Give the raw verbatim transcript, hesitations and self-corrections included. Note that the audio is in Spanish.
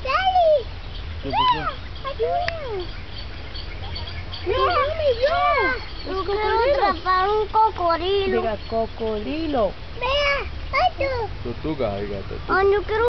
Daddy. ¿Qué Mira, pasó? ayuda. Mira, mami, yo. Yo quiero atrapar un cocodrilo. Diga cocodrilo. Vea, esto. Tortuga, oiga, tortuga. Ah, yo quiero